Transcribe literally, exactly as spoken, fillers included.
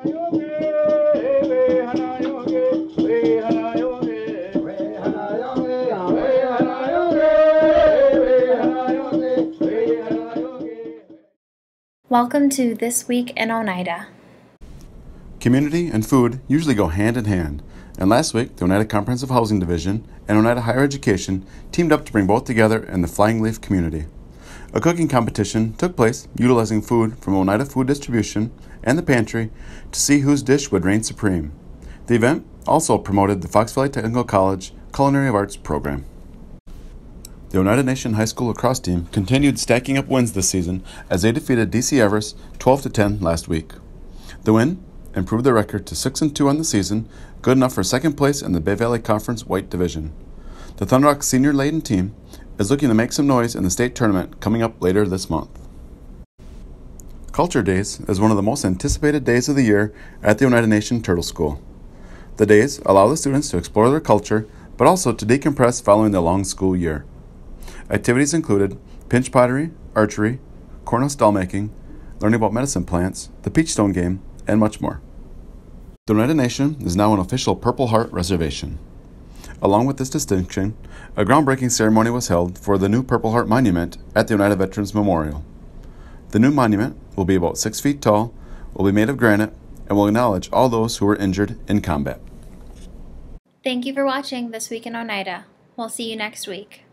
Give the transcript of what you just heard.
Welcome to This Week in Oneida. Community and food usually go hand in hand, and last week the Oneida Comprehensive Housing Division and Oneida Higher Education teamed up to bring both together in the Flying Leaf community. A cooking competition took place utilizing food from Oneida Food Distribution and the pantry to see whose dish would reign supreme. The event also promoted the Fox Valley Technical College Culinary Arts program. The Oneida Nation High School lacrosse team continued stacking up wins this season as they defeated D C Everest twelve to ten last week. The win improved their record to six and two on the season, good enough for second place in the Bay Valley Conference White Division. The Thunder Rock senior-laden team is looking to make some noise in the state tournament coming up later this month. Culture Days is one of the most anticipated days of the year at the Oneida Nation Turtle School. The days allow the students to explore their culture, but also to decompress following the long school year. Activities included pinch pottery, archery, cornhusk doll making, learning about medicine plants, the Peachstone game, and much more. The Oneida Nation is now an official Purple Heart reservation. Along with this distinction, a groundbreaking ceremony was held for the new Purple Heart Monument at the Oneida Veterans Memorial. The new monument will be about six feet tall, will be made of granite, and will acknowledge all those who were injured in combat. Thank you for watching This Week in Oneida. We'll see you next week.